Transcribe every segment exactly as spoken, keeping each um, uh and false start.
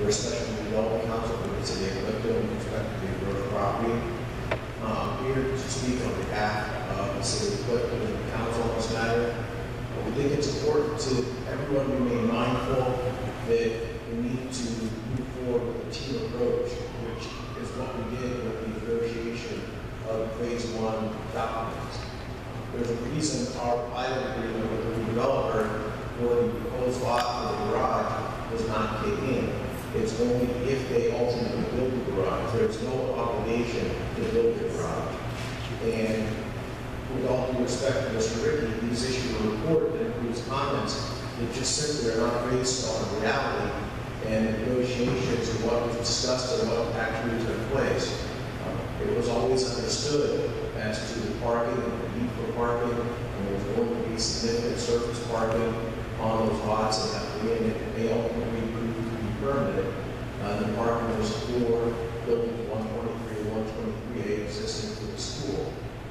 for a special development council for the city of Clifton with respect to the growth property. Um, here to speak on behalf of the city of Clifton and the council on this matter. Uh, we think it's important to everyone remain mindful that we need to move forward with a team approach, which is what we did with the negotiation of phase one documents. There's a reason our pilot agreement with the developer for the proposed lot for the garage does not kick in. It's only if they ultimately build the garage. There's no obligation to build the garage. And with all due respect to Mister Ricky, he's issued a report that includes comments that just simply are not based on reality and negotiations of what was discussed and what actually took place. Um, it was always understood as to the parking and the need for parking, and there was going to be significant surface parking on those lots, and that it may ultimately prove to be permanent. Uh, the parking was for buildings one twenty-three and one twenty-three A existing for the school.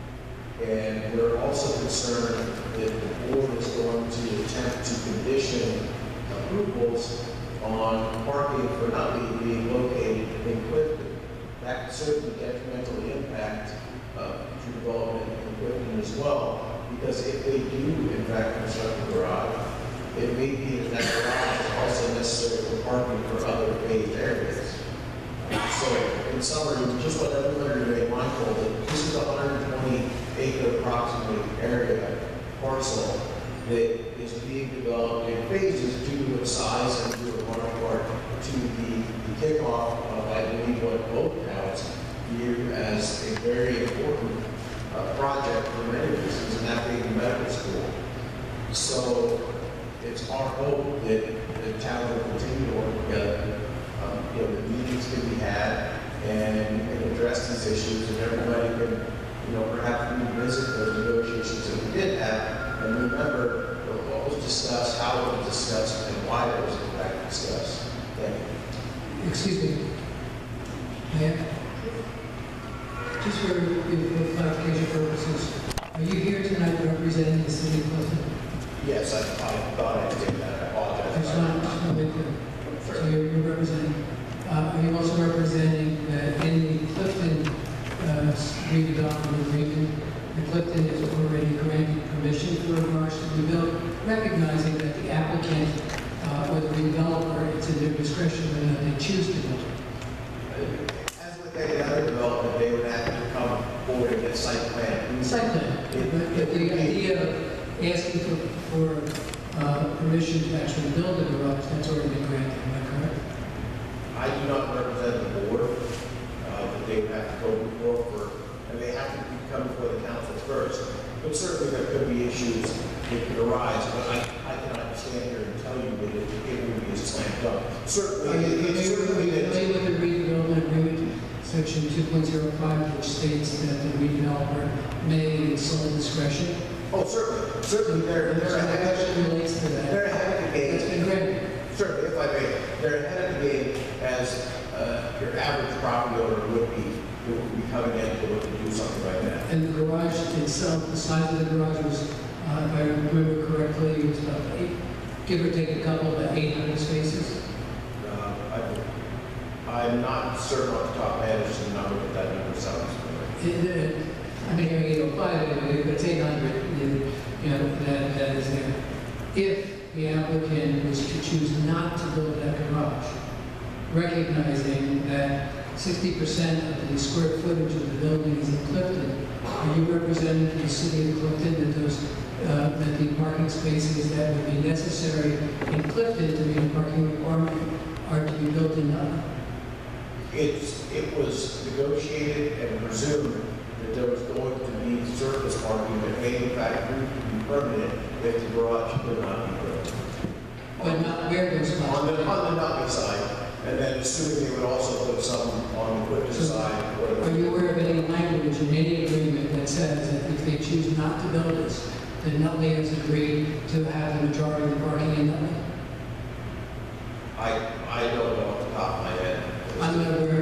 And we're also concerned that the board is going to attempt to condition approvals on parking for not being located in Clifton. That could certainly detrimentally impact uh, future development in Clifton as well, because if they do, in fact, construct a garage, it may be that that garage is also necessary for parking for other paved areas. So, in summary, we just want everyone to remain mindful that this is a one hundred twenty acre approximately area parcel that is being developed in phases due to its size and due in large part to the, the kickoff of, I believe, what both towns view as a very important uh, project for many reasons, and that being the medical school. So it's our hope that the town will continue to work together. Um, you know, the meetings can be had and, and address these issues, and everybody can, you know, perhaps revisit those negotiations that we did have, and remember what was discussed, how it was discussed, and why it was in fact discussed. Thank you. Excuse me. Ma'am? Just for, for clarification purposes, are you here tonight representing the city of Clifton? Yes, I, I thought I did that. I apologize. I just want to make clear. Sure. So you're, you're representing, uh, are you also representing that in the Clifton uh, redevelopment agreement, the Clifton is already granted permission for a garage to be built, recognizing that the applicant uh, or the redeveloper, it's in their discretion whether they choose to build it. As with any other development, they would have to come forward and get site plan. Site plan. But, but the idea of asking for, for uh, permission to actually build a garage, that's already been granted, am I correct? I do not represent the board, uh, but they would have to go before for, and they have to come before the council first. But certainly there could be issues that could arise, but I, I cannot stand here and tell you that it, it would be a slam dunk. Certainly, Are you it, it certainly familiar is. with the redevelopment agreement, section two point zero five, which states that the redeveloper may, in sole discretion? Oh, certainly, certainly they're, they're ahead of the relates to that. They're ahead of the game. It's been granted. Certainly, if I may, they're ahead of the game as uh, your average property owner would be, who would be coming in to look to do something like that. And the garage itself, the size of the garage was, uh, if I remember correctly, it was about eight, give or take a couple, about eight hundred spaces. Uh, I, I'm not certain off the top of my head as to the number, but that number sounds familiar. It, it, I've been hearing eight oh five, but it's eight hundred, you know, that, that is there. If the applicant was to choose not to build that garage, recognizing that sixty percent of the square footage of the building is in Clifton, are you representing the city of Clifton that those, uh, that the parking spaces that would be necessary in Clifton to meet a parking requirement are to be built in Nutley? It's, it was negotiated and presumed that there was going to be surface parking that may in fact prove to be permanent if the garage could not be built. But not where those spots? On the, on the Nutley side, and then assuming they would also put some on the Clifton So, side. are you aware of any language in any agreement that says that if they choose not to build this, that Nutley has agreed to have the majority of the parking in Nutley? I, I don't know off the top of my head. I'm not aware